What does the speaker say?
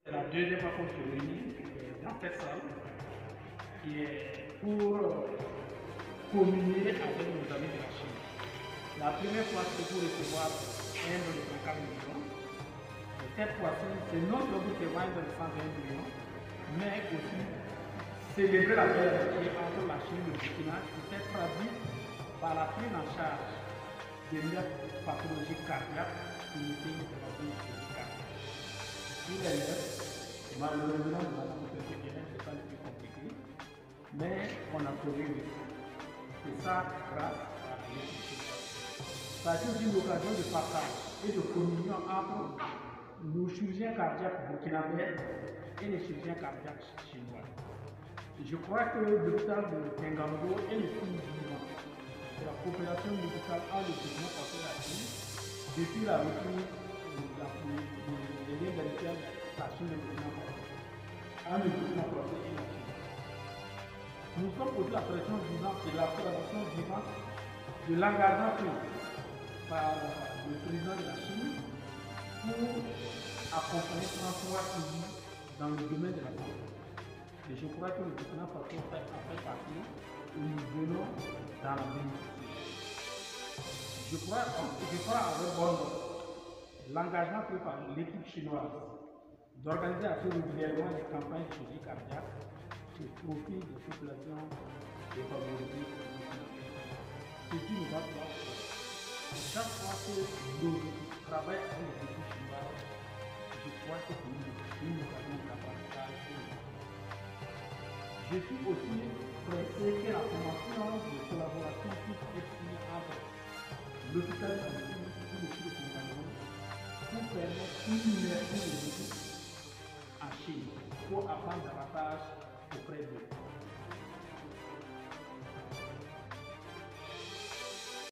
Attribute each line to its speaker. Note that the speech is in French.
Speaker 1: C'est la deuxième fois qu'on se réunit dans cette salle qui est pour communier avec nos amis de la Chine. La première fois, c'est pour recevoir un don de 34 millions. Cette fois-ci, c'est notre but qui va de 120 millions, mais aussi célébrer la belle amitié entre la Chine et le Burkina qui s'est traduite par la prise en charge des 9 pathologies cardiaques qui étaient une pathologie cardiaque. Il est neuf, malheureusement, dans la société, c'est pas le plus compliqué, mais on a trouvé. Et ça, grâce à l'équipe. Ça a été aussi une occasion de partage et de communion entre nos chirurgiens cardiaques burkinabés et les chirurgiens cardiaques chinois. Je crois que l'hôpital de Tengambo est le signe vivant de la coopération médicale entre le Burkina Faso et la Chine depuis la reprise des liens d'amitié de la Chine et le Burkina Faso. Entre le Burkina Faso et la Chine. Nous sommes aussi la pression vivante et la collaboration vivante de l'engagement pris par le président de la Chine pour accompagner François Kouzi dans le domaine de la santé. Et je crois que le Burkina Faso fait partie et nous venons dans la même situation. Je crois avec bonne l'engagement pris par l'équipe chinoise d'organiser assez régulièrement des campagnes de suivi cardiaque au profit des populations défavorisées. Ceci nous va pouvoir faire. Chaque fois que nous travaillons avec les équipes chinoises, je crois que c'est une occasion d'apprentissage. Je suis aussi pressé que la formation de collaboration puisse être signée entre l'hôpital de la Chine et le sud de Cameroun pour permettre une immersion des équipes en Chine pour apprendre davantage auprès d'eux.